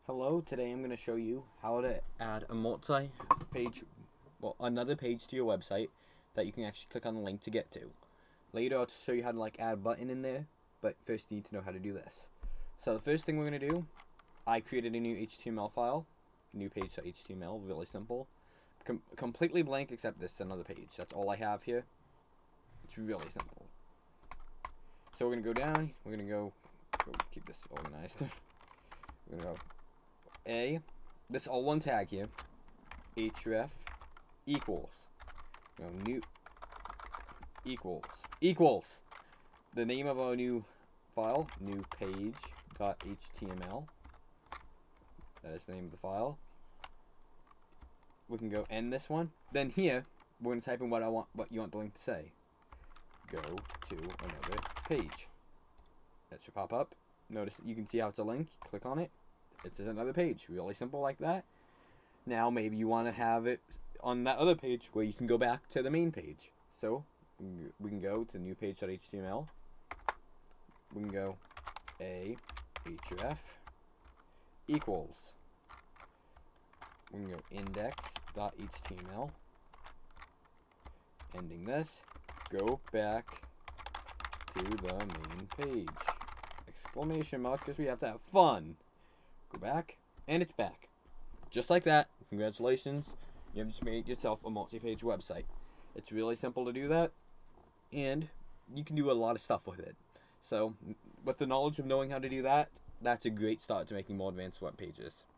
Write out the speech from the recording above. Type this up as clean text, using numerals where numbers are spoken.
Hello, today I'm going to show you how to add a multi-page, another page to your website that you can actually click on the link to get to. Later I'll show you how to add a button in there, but first you need to know how to do this. So the first thing we're going to do, I created a new HTML file, new page.html, really simple. Completely blank except this is another page. That's all I have here. It's really simple. So we're going to go down, we're going to go keep this organized. We're going to go this all one tag here, href equals, new equals the name of our new file, new page.html. That is the name of the file. We can go end this one. Then here we're going to type in what you want the link to say. Go to another page. That should pop up. Notice you can see how it's a link. Click on it. It's another page. Really simple like that. Now maybe you want to have it on that other page where you can go back to the main page. So we can go to new page.html. We can go href equals. We can go index.html. Ending this. Go back to the main page. Exclamation mark, because we have to have fun. Go back, and it's back. Just like that. Congratulations. You have just made yourself a multi-page website. It's really simple to do that, and you can do a lot of stuff with it. So, with the knowledge of knowing how to do that, that's a great start to making more advanced web pages.